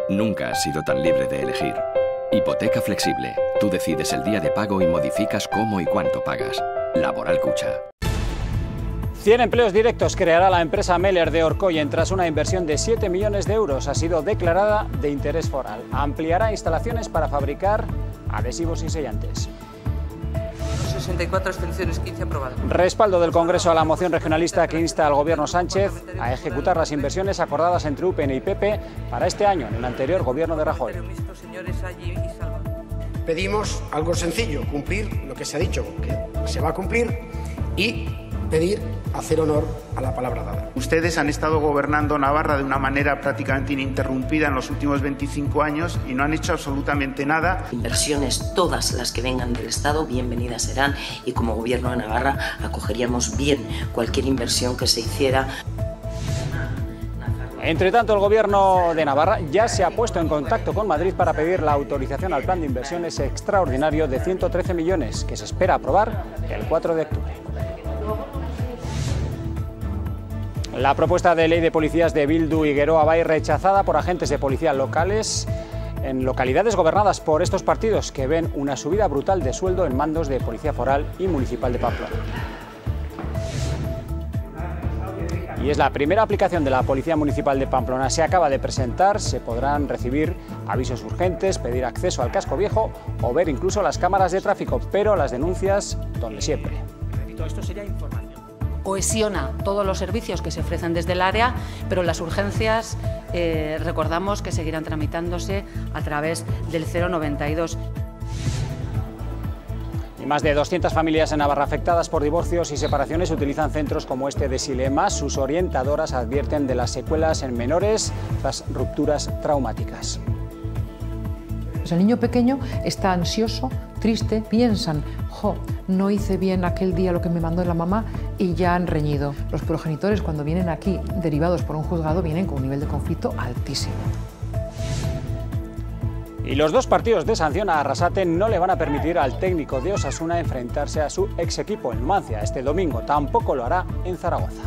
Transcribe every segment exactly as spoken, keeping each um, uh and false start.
Nunca has sido tan libre de elegir. Hipoteca flexible. Tú decides el día de pago y modificas cómo y cuánto pagas. Laboral Cucha. cien empleos directos creará la empresa Meller de Orkoyen tras una inversión de siete millones de euros. Ha sido declarada de interés foral. Ampliará instalaciones para fabricar adhesivos y sellantes. sesenta y cuatro abstenciones, quince aprobadas. Respaldo del Congreso a la moción regionalista que insta al Gobierno Sánchez a ejecutar las inversiones acordadas entre U P N y P P para este año, en el anterior Gobierno de Rajoy. Pedimos algo sencillo, cumplir lo que se ha dicho, que se va a cumplir, y pedir hacer honor a la palabra dada. Ustedes han estado gobernando Navarra de una manera prácticamente ininterrumpida en los últimos veinticinco años y no han hecho absolutamente nada. Inversiones, todas las que vengan del Estado, bienvenidas serán, y como Gobierno de Navarra acogeríamos bien cualquier inversión que se hiciera. Entre tanto, el Gobierno de Navarra ya se ha puesto en contacto con Madrid para pedir la autorización al plan de inversiones extraordinario de ciento trece millones, que se espera aprobar el cuatro de octubre. La propuesta de ley de policías de Bildu y Geroa va a ir rechazada por agentes de policía locales en localidades gobernadas por estos partidos, que ven una subida brutal de sueldo en mandos de Policía Foral y Municipal de Pamplona. Y es la primera aplicación de la Policía Municipal de Pamplona. Se acaba de presentar, se podrán recibir avisos urgentes, pedir acceso al casco viejo o ver incluso las cámaras de tráfico, pero las denuncias donde siempre. Repito, esto sería información. Cohesiona todos los servicios que se ofrecen desde el área, pero las urgencias eh, recordamos que seguirán tramitándose a través del cero noventa y dos. Y más de doscientas familias en Navarra afectadas por divorcios y separaciones utilizan centros como este de Silema. Sus orientadoras advierten de las secuelas en menores tras rupturas traumáticas. El niño pequeño está ansioso, triste, piensan, jo, no hice bien aquel día lo que me mandó la mamá, y ya han reñido. Los progenitores, cuando vienen aquí derivados por un juzgado, vienen con un nivel de conflicto altísimo. Y los dos partidos de sanción a Arrasate no le van a permitir al técnico de Osasuna enfrentarse a su ex equipo en Numancia este domingo. Tampoco lo hará en Zaragoza.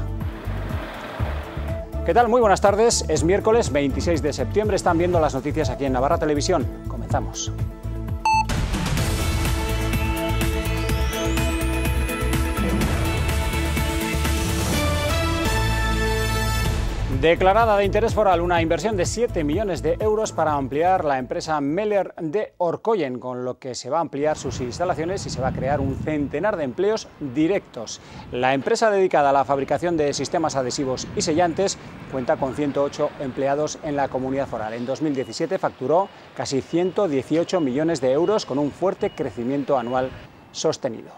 ¿Qué tal? Muy buenas tardes. Es miércoles veintiséis de septiembre. Están viendo las noticias aquí en Navarra Televisión. Comenzamos. Declarada de interés foral una inversión de siete millones de euros para ampliar la empresa Meller de Orkoyen, con lo que se va a ampliar sus instalaciones y se va a crear un centenar de empleos directos. La empresa dedicada a la fabricación de sistemas adhesivos y sellantes cuenta con ciento ocho empleados en la comunidad foral. En dos mil diecisiete facturó casi ciento dieciocho millones de euros, con un fuerte crecimiento anual sostenido.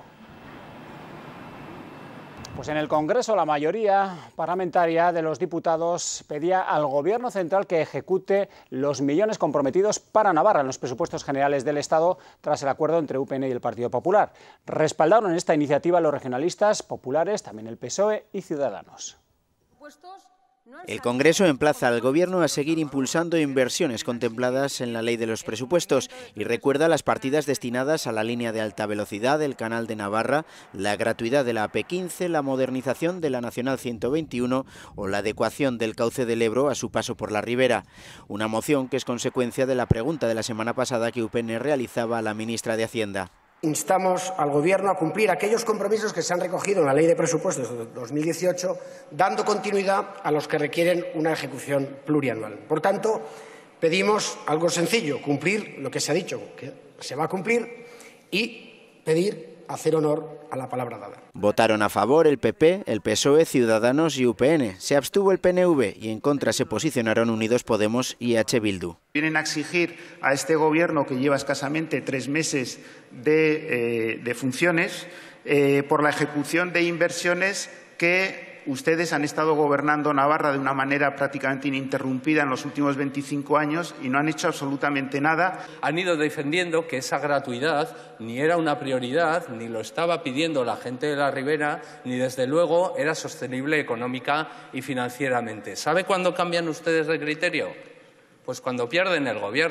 Pues en el Congreso la mayoría parlamentaria de los diputados pedía al Gobierno central que ejecute los millones comprometidos para Navarra en los presupuestos generales del Estado tras el acuerdo entre U P N y el Partido Popular. Respaldaron en esta iniciativa los regionalistas, populares, también el P S O E y Ciudadanos. El Congreso emplaza al Gobierno a seguir impulsando inversiones contempladas en la Ley de los Presupuestos y recuerda las partidas destinadas a la línea de alta velocidad del Canal de Navarra, la gratuidad de la A P quince, la modernización de la Nacional ciento veintiuno o la adecuación del cauce del Ebro a su paso por la Ribera. Una moción que es consecuencia de la pregunta de la semana pasada que U P N realizaba a la ministra de Hacienda. Instamos al Gobierno a cumplir aquellos compromisos que se han recogido en la Ley de Presupuestos de dos mil dieciocho, dando continuidad a los que requieren una ejecución plurianual. Por tanto, pedimos algo sencillo, cumplir lo que se ha dicho, que se va a cumplir, y pedir hacer honor a la palabra dada. Votaron a favor el P P, el P S O E, Ciudadanos y U P N. Se abstuvo el P N V y en contra se posicionaron Unidos Podemos y H. Bildu. Vienen a exigir a este Gobierno, que lleva escasamente tres meses de, eh, de funciones, eh, por la ejecución de inversiones que ustedes han estado gobernando Navarra de una manera prácticamente ininterrumpida en los últimos veinticinco años y no han hecho absolutamente nada. Han ido defendiendo que esa gratuidad ni era una prioridad, ni lo estaba pidiendo la gente de la Ribera, ni desde luego era sostenible económica y financieramente. ¿Sabe cuándo cambian ustedes de criterio? Pues cuando pierden el Gobierno.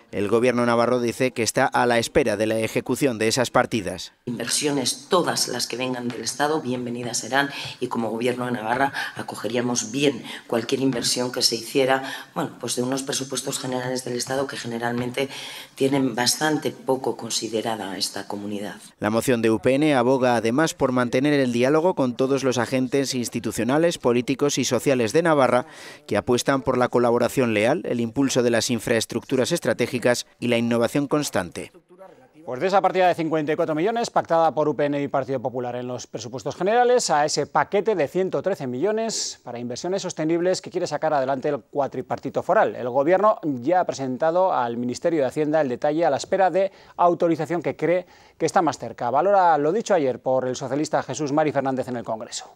El Gobierno navarro dice que está a la espera de la ejecución de esas partidas. Inversiones, todas las que vengan del Estado, bienvenidas serán, y como Gobierno de Navarra acogeríamos bien cualquier inversión que se hiciera, bueno, pues de unos presupuestos generales del Estado que generalmente tienen bastante poco considerada esta comunidad. La moción de U P N aboga además por mantener el diálogo con todos los agentes institucionales, políticos y sociales de Navarra que apuestan por la colaboración leal, el impulso de las infraestructuras estratégicas y la innovación constante. Pues de esa partida de cincuenta y cuatro millones pactada por U P N y Partido Popular en los presupuestos generales a ese paquete de ciento trece millones para inversiones sostenibles que quiere sacar adelante el cuatripartito foral. El Gobierno ya ha presentado al Ministerio de Hacienda el detalle a la espera de autorización que cree que está más cerca. Valora lo dicho ayer por el socialista Jesús Mari Fernández en el Congreso.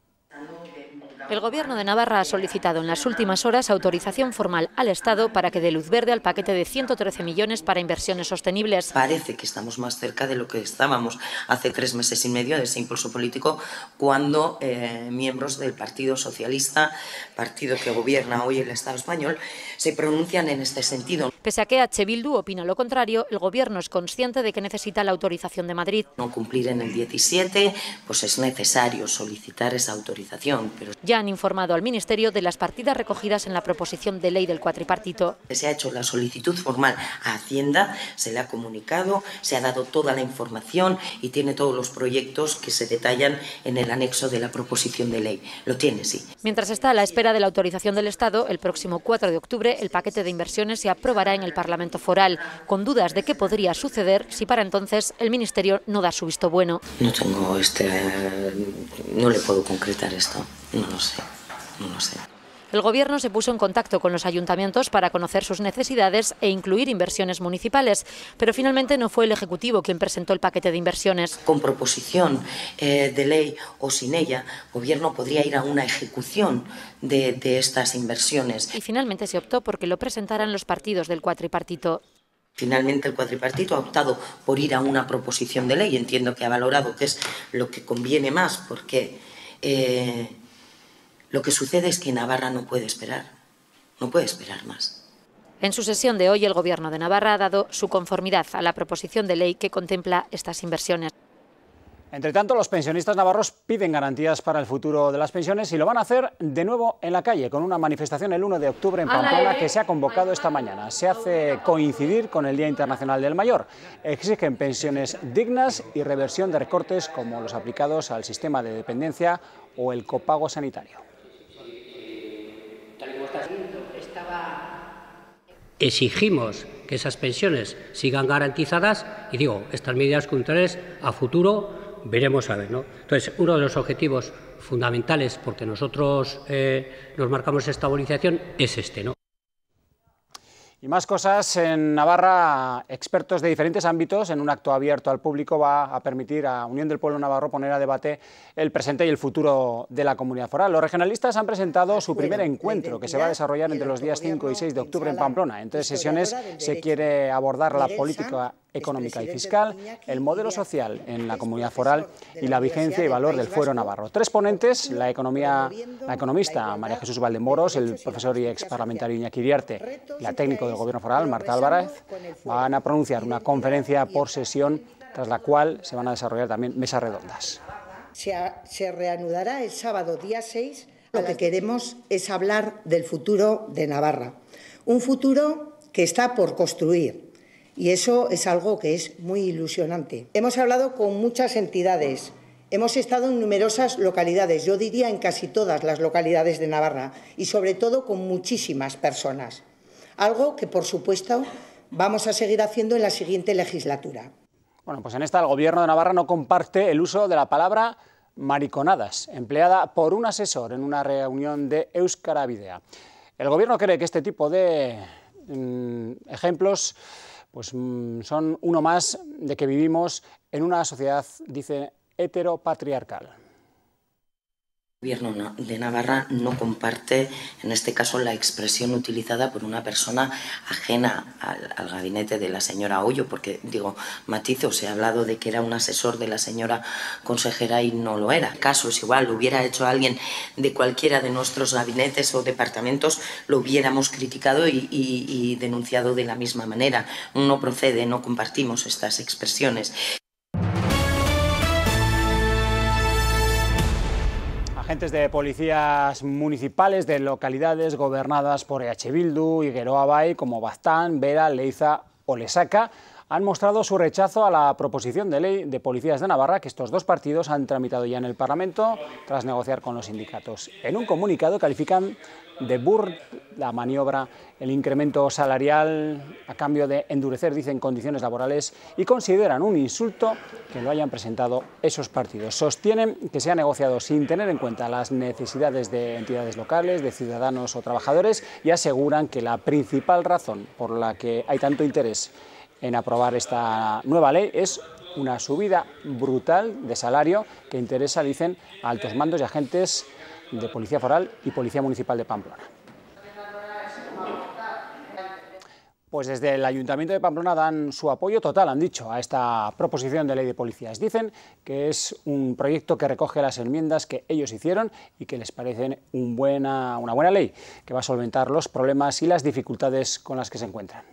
El Gobierno de Navarra ha solicitado en las últimas horas autorización formal al Estado para que dé luz verde al paquete de ciento trece millones para inversiones sostenibles. Parece que estamos más cerca de lo que estábamos hace tres meses y medio de ese impulso político cuando eh, miembros del Partido Socialista, partido que gobierna hoy el Estado español, se pronuncian en este sentido. Pese a que H. Bildu opina lo contrario, el Gobierno es consciente de que necesita la autorización de Madrid. No cumplir en el diecisiete, pues es necesario solicitar esa autorización. Pero ya han informado al Ministerio de las partidas recogidas en la proposición de ley del cuatripartito. Se ha hecho la solicitud formal a Hacienda, se le ha comunicado, se ha dado toda la información y tiene todos los proyectos que se detallan en el anexo de la proposición de ley. Lo tiene, sí. Mientras está a la espera de la autorización del Estado, el próximo cuatro de octubre el paquete de inversiones se aprobará en el Parlamento Foral, con dudas de qué podría suceder si para entonces el Ministerio no da su visto bueno. No tengo este... no le puedo concretar esto, no lo sé, no lo sé. El Gobierno se puso en contacto con los ayuntamientos para conocer sus necesidades e incluir inversiones municipales, pero finalmente no fue el Ejecutivo quien presentó el paquete de inversiones. Con proposición eh, de ley o sin ella, el Gobierno podría ir a una ejecución de, de estas inversiones. Y finalmente se optó por que lo presentaran los partidos del cuatripartito. Finalmente el cuatripartito ha optado por ir a una proposición de ley. Entiendo que ha valorado que es lo que conviene más, porque eh, lo que sucede es que Navarra no puede esperar, no puede esperar más. En su sesión de hoy, el Gobierno de Navarra ha dado su conformidad a la proposición de ley que contempla estas inversiones. Entre tanto, los pensionistas navarros piden garantías para el futuro de las pensiones y lo van a hacer de nuevo en la calle, con una manifestación el uno de octubre en Pamplona que se ha convocado esta mañana. Se hace coincidir con el Día Internacional del Mayor. Exigen pensiones dignas y reversión de recortes como los aplicados al sistema de dependencia o el copago sanitario. Exigimos que esas pensiones sigan garantizadas y digo, estas medidas culturales a futuro veremos a ver, ¿no? Entonces, uno de los objetivos fundamentales, porque nosotros eh, nos marcamos esta movilización, es este, ¿no? Y más cosas en Navarra. Expertos de diferentes ámbitos en un acto abierto al público va a permitir a Unión del Pueblo Navarro poner a debate el presente y el futuro de la comunidad foral. Los regionalistas han presentado su primer encuentro que se va a desarrollar entre los días cinco y seis de octubre en Pamplona. En tres sesiones se quiere abordar la política económica y fiscal, el modelo social en la comunidad foral y la vigencia y valor del fuero navarro. Tres ponentes, la, economía, la economista María Jesús Valdemoros, el profesor y ex parlamentario Iñaki Iriarte y la técnico del Gobierno foral, Marta Álvarez, van a pronunciar una conferencia por sesión, tras la cual se van a desarrollar también mesas redondas. Se, a, se reanudará el sábado día seis. Lo que queremos es hablar del futuro de Navarra, un futuro que está por construir. Y eso es algo que es muy ilusionante. Hemos hablado con muchas entidades, hemos estado en numerosas localidades, yo diría en casi todas las localidades de Navarra, y sobre todo con muchísimas personas. Algo que, por supuesto, vamos a seguir haciendo en la siguiente legislatura. Bueno, pues en esta el Gobierno de Navarra no comparte el uso de la palabra mariconadas, empleada por un asesor en una reunión de Euskara Bidea. El Gobierno cree que este tipo de mmm, ejemplos pues son uno más de que vivimos en una sociedad, dice, heteropatriarcal. El Gobierno de Navarra no comparte, en este caso, la expresión utilizada por una persona ajena al, al gabinete de la señora Ollo, porque, digo, matizo, se ha hablado de que era un asesor de la señora consejera y no lo era. El caso es igual, lo hubiera hecho alguien de cualquiera de nuestros gabinetes o departamentos, lo hubiéramos criticado y, y, y denunciado de la misma manera. No procede, no compartimos estas expresiones. Agentes de policías municipales de localidades gobernadas por E H Bildu y Geroa Bai, como Baztán, Vera, Leiza o Lesaca, han mostrado su rechazo a la proposición de ley de policías de Navarra que estos dos partidos han tramitado ya en el Parlamento tras negociar con los sindicatos. En un comunicado califican de burda la maniobra, el incremento salarial a cambio de endurecer, dicen, condiciones laborales, y consideran un insulto que lo hayan presentado esos partidos. Sostienen que se ha negociado sin tener en cuenta las necesidades de entidades locales, de ciudadanos o trabajadores, y aseguran que la principal razón por la que hay tanto interés en aprobar esta nueva ley es una subida brutal de salario que interesa, dicen, a altos mandos y agentes de Policía Foral y Policía Municipal de Pamplona. Pues desde el Ayuntamiento de Pamplona dan su apoyo total, han dicho, a esta proposición de ley de policías. Dicen que es un proyecto que recoge las enmiendas que ellos hicieron y que les parecen un buena, una buena ley, que va a solventar los problemas y las dificultades con las que se encuentran.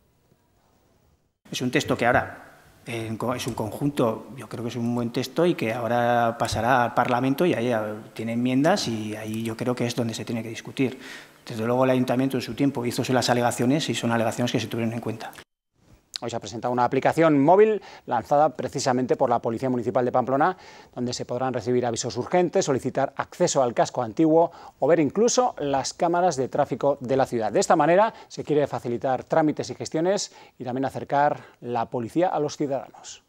Es un texto que ahora eh, es un conjunto, yo creo que es un buen texto y que ahora pasará al Parlamento y ahí tiene enmiendas y ahí yo creo que es donde se tiene que discutir. Desde luego el Ayuntamiento en su tiempo hizo las alegaciones y son alegaciones que se tuvieron en cuenta. Hoy se ha presentado una aplicación móvil lanzada precisamente por la Policía Municipal de Pamplona, donde se podrán recibir avisos urgentes, solicitar acceso al casco antiguo o ver incluso las cámaras de tráfico de la ciudad. De esta manera se quiere facilitar trámites y gestiones y también acercar la policía a los ciudadanos.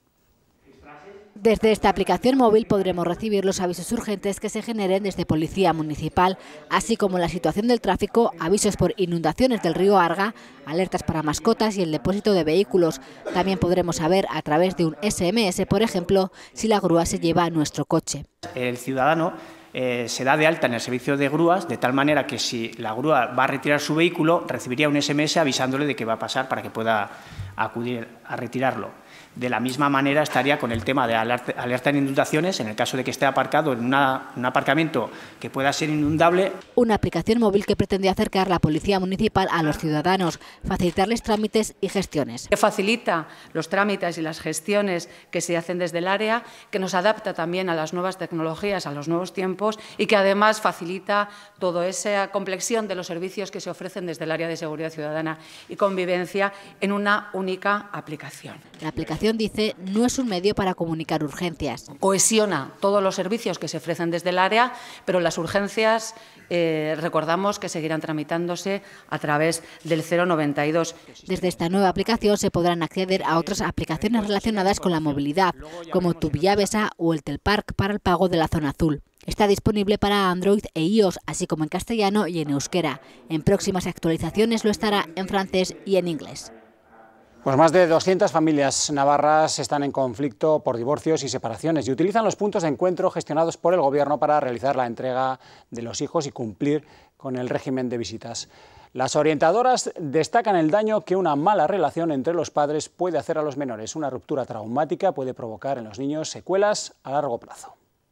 Desde esta aplicación móvil podremos recibir los avisos urgentes que se generen desde Policía Municipal, así como la situación del tráfico, avisos por inundaciones del río Arga, alertas para mascotas y el depósito de vehículos. También podremos saber a través de un ese eme ese, por ejemplo, si la grúa se lleva a nuestro coche. El ciudadano eh, se da de alta en el servicio de grúas, de tal manera que si la grúa va a retirar su vehículo, recibiría un ese eme ese avisándole de que va a pasar para que pueda acudir a retirarlo. De la misma manera estaría con el tema de alerta, alerta en inundaciones, en el caso de que esté aparcado en una, un aparcamiento que pueda ser inundable. Una aplicación móvil que pretende acercar la Policía Municipal a los ciudadanos, facilitarles trámites y gestiones. Que facilita los trámites y las gestiones que se hacen desde el área, que nos adapta también a las nuevas tecnologías, a los nuevos tiempos y que además facilita toda esa complexión de los servicios que se ofrecen desde el área de seguridad ciudadana y convivencia en una única aplicación. La aplicación, dice, no es un medio para comunicar urgencias. Cohesiona todos los servicios que se ofrecen desde el área, pero las urgencias eh, recordamos que seguirán tramitándose a través del cero noventa y dos. Desde esta nueva aplicación se podrán acceder a otras aplicaciones relacionadas con la movilidad, como Tubiabesa o el Telpark para el pago de la zona azul. Está disponible para Android e iOS, así como en castellano y en euskera. En próximas actualizaciones lo estará en francés y en inglés. Pues más de doscientas familias navarras están en conflicto por divorcios y separaciones y utilizan los puntos de encuentro gestionados por el Gobierno para realizar la entrega de los hijos y cumplir con el régimen de visitas. Las orientadoras destacan el daño que una mala relación entre los padres puede hacer a los menores. Una ruptura traumática puede provocar en los niños secuelas a largo plazo.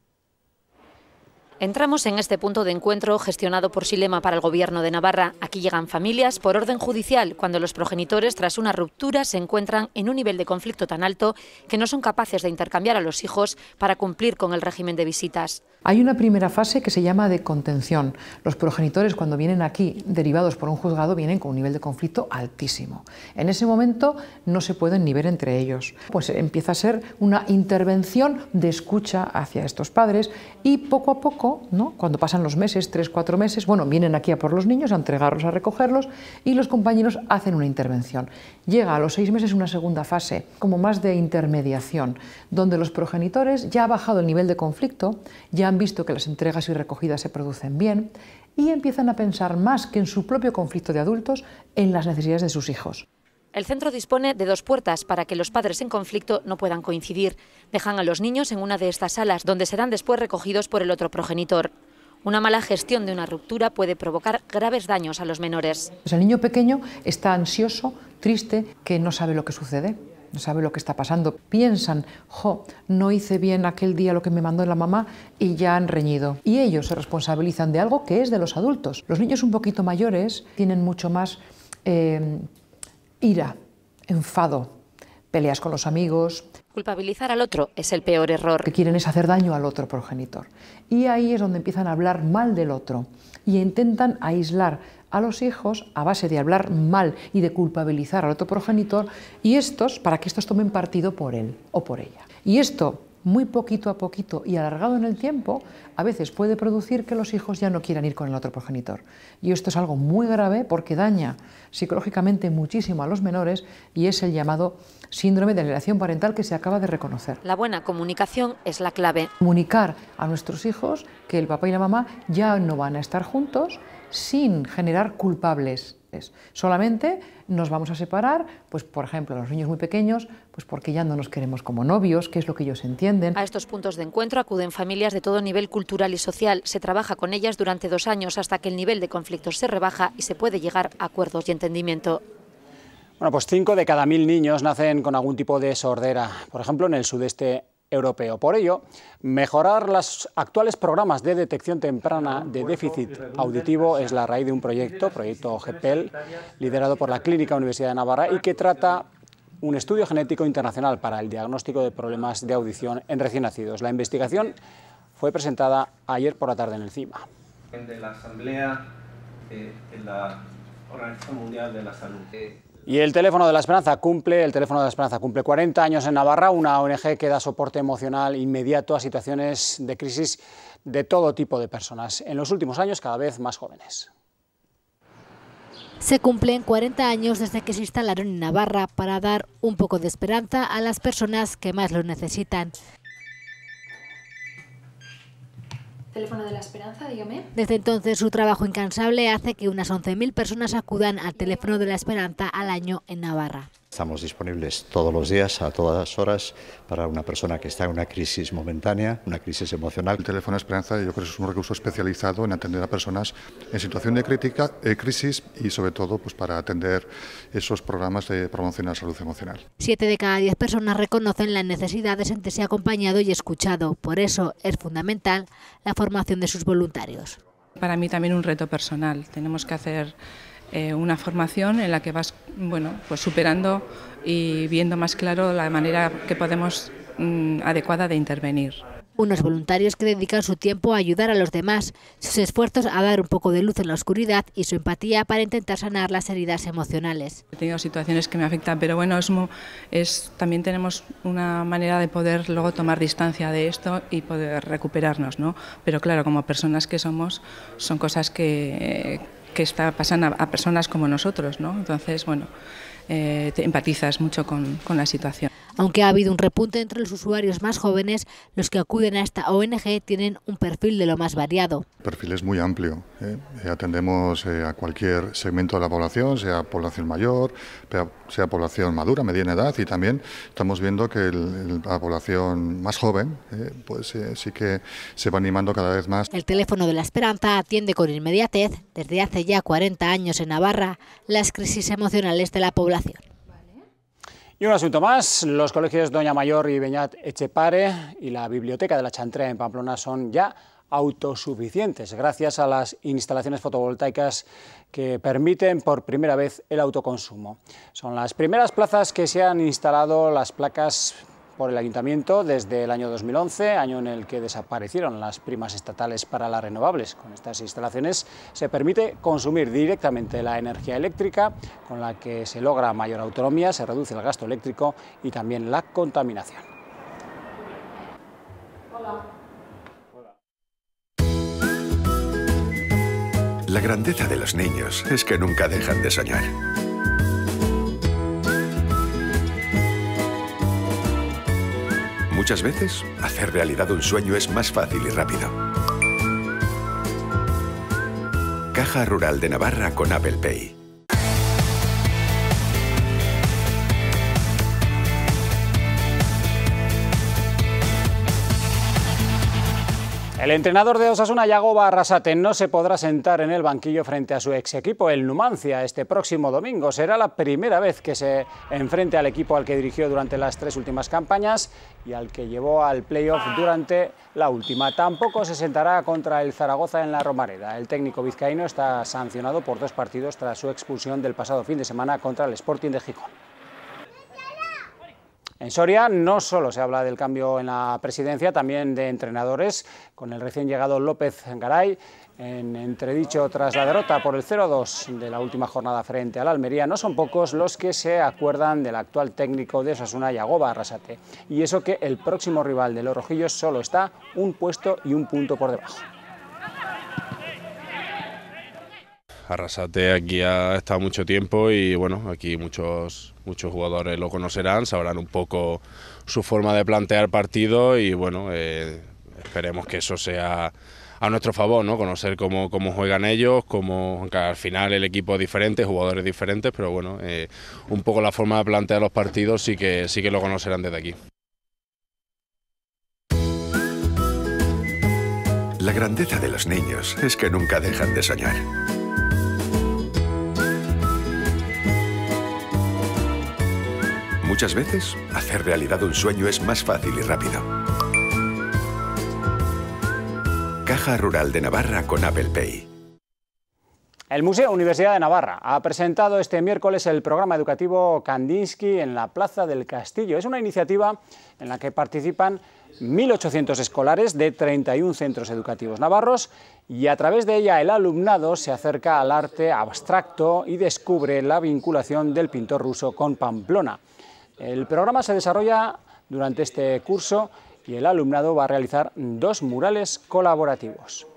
Entramos en este punto de encuentro gestionado por Silema para el Gobierno de Navarra. Aquí llegan familias por orden judicial, cuando los progenitores, tras una ruptura, se encuentran en un nivel de conflicto tan alto que no son capaces de intercambiar a los hijos para cumplir con el régimen de visitas. Hay una primera fase que se llama de contención. Los progenitores, cuando vienen aquí derivados por un juzgado, vienen con un nivel de conflicto altísimo. En ese momento no se pueden ni ver entre ellos. Pues empieza a ser una intervención de escucha hacia estos padres y poco a poco, ¿no?, cuando pasan los meses, tres, cuatro meses, bueno, vienen aquí a por los niños, a entregarlos, a recogerlos y los compañeros hacen una intervención. Llega a los seis meses una segunda fase, como más de intermediación, donde los progenitores ya ha bajado el nivel de conflicto, ya han visto que las entregas y recogidas se producen bien y empiezan a pensar más que en su propio conflicto de adultos en las necesidades de sus hijos. El centro dispone de dos puertas para que los padres en conflicto no puedan coincidir. Dejan a los niños en una de estas salas, donde serán después recogidos por el otro progenitor. Una mala gestión de una ruptura puede provocar graves daños a los menores. Pues el niño pequeño está ansioso, triste, que no sabe lo que sucede, no sabe lo que está pasando. Piensan, jo, no hice bien aquel día lo que me mandó la mamá y ya han reñido. Y ellos se responsabilizan de algo que es de los adultos. Los niños un poquito mayores tienen mucho más eh, ira, enfado, peleas con los amigos. Culpabilizar al otro es el peor error. Lo que quieren es hacer daño al otro progenitor. Y ahí es donde empiezan a hablar mal del otro y intentan aislar a los hijos a base de hablar mal y de culpabilizar al otro progenitor, y estos, para que estos tomen partido por él o por ella. Y esto, muy poquito a poquito y alargado en el tiempo, a veces puede producir que los hijos ya no quieran ir con el otro progenitor. Y esto es algo muy grave porque daña psicológicamente muchísimo a los menores, y es el llamado síndrome de alienación parental que se acaba de reconocer. La buena comunicación es la clave. Comunicar a nuestros hijos que el papá y la mamá ya no van a estar juntos sin generar culpables. Solamente nos vamos a separar, pues por ejemplo, los niños muy pequeños, pues porque ya no nos queremos como novios, que es lo que ellos entienden. A estos puntos de encuentro acuden familias de todo nivel cultural y social. Se trabaja con ellas durante dos años hasta que el nivel de conflictos se rebaja y se puede llegar a acuerdos y entendimiento. Bueno, pues cinco de cada mil niños nacen con algún tipo de sordera, por ejemplo en el sudeste europeo. Por ello, mejorar los actuales programas de detección temprana de déficit auditivo es la raíz de un proyecto, proyecto G P E L, liderado por la Clínica Universidad de Navarra y que trata un estudio genético internacional para el diagnóstico de problemas de audición en recién nacidos. La investigación fue presentada ayer por la tarde en el CIMA. De la Asamblea de la Organización Mundial de la Salud. Y el teléfono de la Esperanza cumple, el teléfono de la Esperanza cumple cuarenta años en Navarra, una O N G que da soporte emocional inmediato a situaciones de crisis de todo tipo de personas, en los últimos años cada vez más jóvenes. Se cumplen cuarenta años desde que se instalaron en Navarra para dar un poco de esperanza a las personas que más lo necesitan. Teléfono de la Esperanza, dígame. Desde entonces, su trabajo incansable hace que unas once mil personas acudan al teléfono de la Esperanza al año en Navarra. Estamos disponibles todos los días, a todas horas, para una persona que está en una crisis momentánea, una crisis emocional. El teléfono Esperanza yo creo que es un recurso especializado en atender a personas en situación de crítica, eh, crisis y sobre todo pues, para atender esos programas de promoción a la salud emocional. Siete de cada diez personas reconocen la necesidad de sentirse acompañado y escuchado. Por eso es fundamental la formación de sus voluntarios. Para mí también un reto personal. Tenemos que hacer Eh, una formación en la que vas bueno, pues superando y viendo más claro la manera que podemos mm, adecuada de intervenir. Unos voluntarios que dedican su tiempo a ayudar a los demás, sus esfuerzos a dar un poco de luz en la oscuridad y su empatía para intentar sanar las heridas emocionales. He tenido situaciones que me afectan, pero bueno, es, es, también tenemos una manera de poder luego tomar distancia de esto y poder recuperarnos, ¿no? Pero claro, como personas que somos, son cosas que... que está, pasan a, a personas como nosotros, ¿no? Entonces, bueno, eh, te empatizas mucho con, con la situación. Aunque ha habido un repunte entre los usuarios más jóvenes, los que acuden a esta O N G tienen un perfil de lo más variado. El perfil es muy amplio. ¿eh? Atendemos eh, a cualquier segmento de la población, sea población mayor, sea población madura, mediana edad, y también estamos viendo que el, el, la población más joven eh, pues eh, sí que se va animando cada vez más. El teléfono de la Esperanza atiende con inmediatez, desde hace ya cuarenta años en Navarra, las crisis emocionales de la población. Y un asunto más, los colegios Doña Mayor y Beñat Etxepare y la Biblioteca de la Chantrea en Pamplona son ya autosuficientes gracias a las instalaciones fotovoltaicas que permiten por primera vez el autoconsumo. Son las primeras plazas que se han instalado las placas por el Ayuntamiento desde el año dos mil once, año en el que desaparecieron las primas estatales para las renovables. Con estas instalaciones se permite consumir directamente la energía eléctrica, con la que se logra mayor autonomía, se reduce el gasto eléctrico y también la contaminación. Hola. La grandeza de los niños es que nunca dejan de soñar. Muchas veces, hacer realidad un sueño es más fácil y rápido. Caja Rural de Navarra con Apple Pay. El entrenador de Osasuna, Yagoba Arrasate, no se podrá sentar en el banquillo frente a su ex equipo, el Numancia, este próximo domingo. Será la primera vez que se enfrente al equipo al que dirigió durante las tres últimas campañas y al que llevó al playoff durante la última. Tampoco se sentará contra el Zaragoza en la Romareda. El técnico vizcaíno está sancionado por dos partidos tras su expulsión del pasado fin de semana contra el Sporting de Gijón. En Soria no solo se habla del cambio en la presidencia, también de entrenadores, con el recién llegado López Garay en entredicho tras la derrota por el cero dos de la última jornada frente al Almería. No son pocos los que se acuerdan del actual técnico de Osasuna, Yagoba Arrasate, y eso que el próximo rival de los rojillos solo está un puesto y un punto por debajo. Arrasate aquí ha estado mucho tiempo y bueno, aquí muchos, muchos jugadores lo conocerán, sabrán un poco su forma de plantear partido y bueno, eh, esperemos que eso sea a nuestro favor, ¿no? Conocer cómo, cómo juegan ellos, cómo, aunque al final el equipo es diferente, jugadores diferentes, pero bueno, eh, un poco la forma de plantear los partidos sí que, sí que lo conocerán desde aquí. La grandeza de los niños es que nunca dejan de soñar. Muchas veces, hacer realidad un sueño es más fácil y rápido. Caja Rural de Navarra con Apple Pay. El Museo Universidad de Navarra ha presentado este miércoles el programa educativo Kandinsky en la Plaza del Castillo. Es una iniciativa en la que participan mil ochocientos escolares de treinta y un centros educativos navarros y a través de ella el alumnado se acerca al arte abstracto y descubre la vinculación del pintor ruso con Pamplona. El programa se desarrolla durante este curso y el alumnado va a realizar dos murales colaborativos.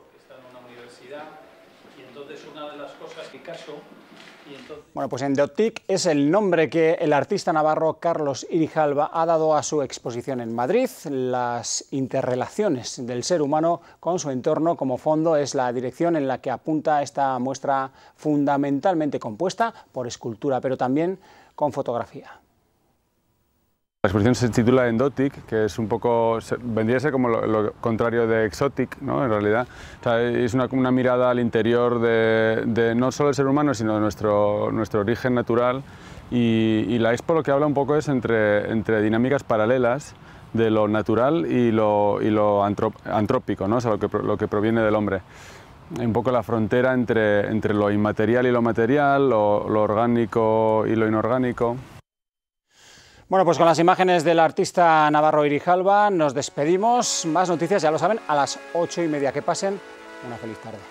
Bueno, pues Endotic es el nombre que el artista navarro Carlos Irijalba ha dado a su exposición en Madrid. Las interrelaciones del ser humano con su entorno como fondo es la dirección en la que apunta esta muestra fundamentalmente compuesta por escultura, pero también con fotografía. La exposición se titula Endotic, que es un poco, vendría a ser como lo, lo contrario de Exotic, ¿no? En realidad. O sea, es una, una mirada al interior de, de no solo el ser humano, sino de nuestro, nuestro origen natural. Y, y la expo lo que habla un poco es entre, entre dinámicas paralelas de lo natural y lo, y lo antrop, antrópico, ¿no? O sea, lo, que, lo que proviene del hombre. Un poco la frontera entre, entre lo inmaterial y lo material, lo, lo orgánico y lo inorgánico. Bueno, pues con las imágenes del artista navarro Irijalba nos despedimos. Más noticias, ya lo saben, a las ocho y media. Que pasen una feliz tarde.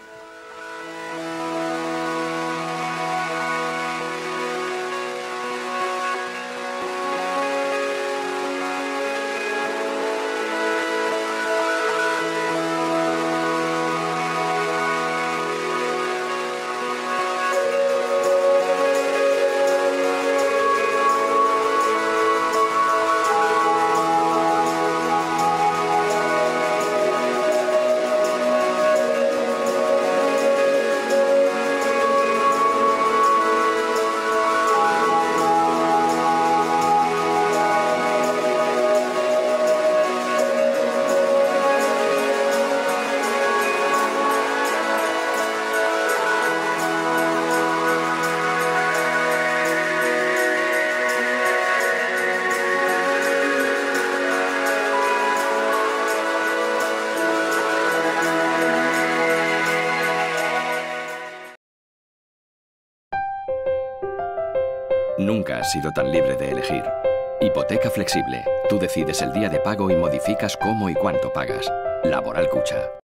Nunca has sido tan libre de elegir. Hipoteca flexible. Tú decides el día de pago y modificas cómo y cuánto pagas. Laboral Cucha.